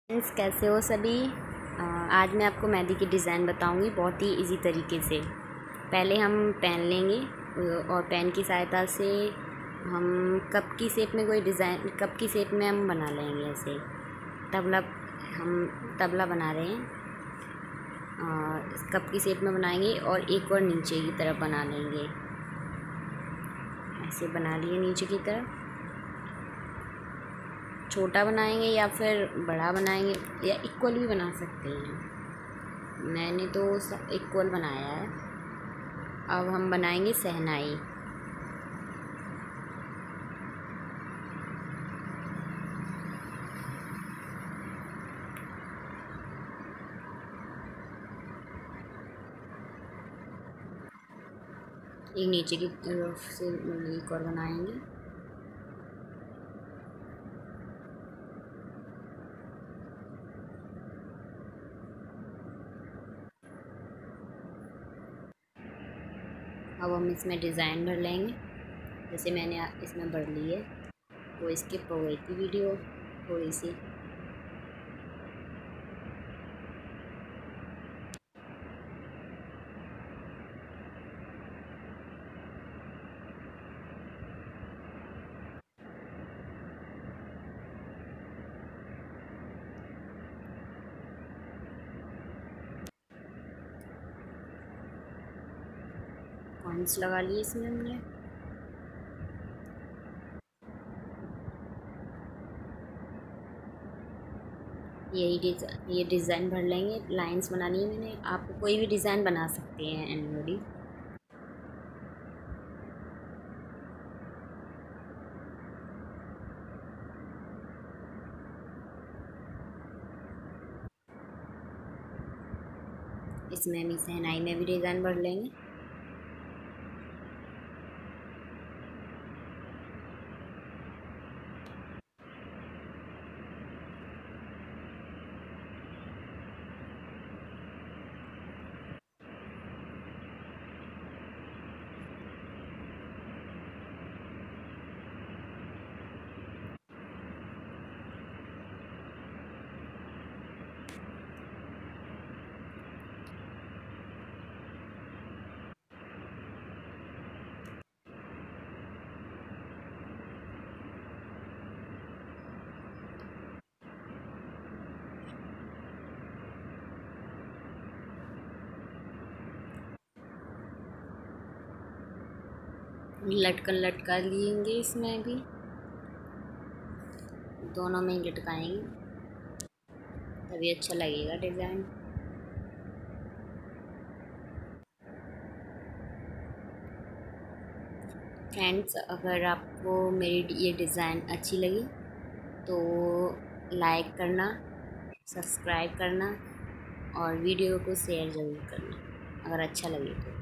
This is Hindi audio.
फ्रेंड्स, कैसे हो सभी। आज मैं आपको मेहंदी की डिज़ाइन बताऊंगी बहुत ही इजी तरीके से। पहले हम पेन लेंगे और पेन की सहायता से हम कप की शेप में कोई डिज़ाइन कप की शेप में हम बना लेंगे। ऐसे तबला हम तबला बना रहे हैं, कप की शेप में बनाएंगे और एक और नीचे की तरफ बना लेंगे। ऐसे बना लिए नीचे की तरफ। छोटा बनाएंगे या फिर बड़ा बनाएंगे या इक्वल भी बना सकते हैं। मैंने तो इक्वल बनाया है। अब हम बनाएंगे शहनाई। एक नीचे की तरफ से एक और बनाएंगे। अब हम इसमें डिज़ाइन भर लेंगे। जैसे मैंने इसमें भर ली है, वो स्किप हो गई थी वीडियो थोड़ी सी। पॉइंट्स लगा लिए इसमें हमने। ये डिज़ाइन भर लेंगे। लाइंस बनानी है मैंने। आप कोई भी डिज़ाइन बना सकते हैं एनुअली। इसमें हम शहनाई में भी डिज़ाइन भर लेंगे। लटकन लटका लेंगे। इसमें भी दोनों में ही लटकाएंगे, तभी अच्छा लगेगा डिज़ाइन। फ्रेंड्स, अगर आपको मेरी ये डिज़ाइन अच्छी लगी तो लाइक करना, सब्सक्राइब करना और वीडियो को शेयर ज़रूर करना अगर अच्छा लगे तो।